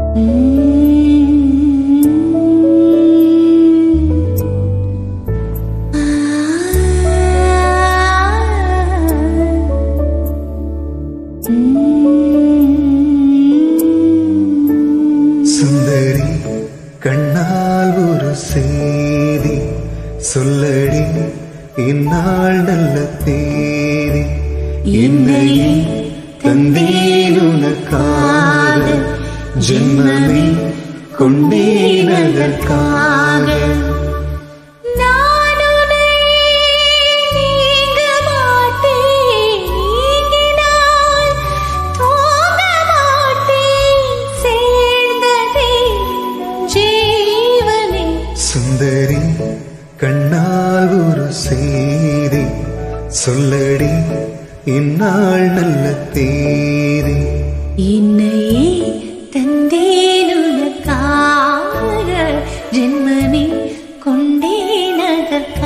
சுந்தரி கண்ணால் ஒரு செய்தி சொல்லடி இந்நாள் நல்ல தேதி என்னையே தந்தேன் உனக்காக ஜென்மமே கொண்டேன் அதற்காக சுந்தரி கண்ணால் ஒரு செய்தி சொல்லடி இந்நாள் நல்ல தேதி என்னையே தந்தேன் உனக்காக ஜென்மமே கொண்டேன் அதற்காக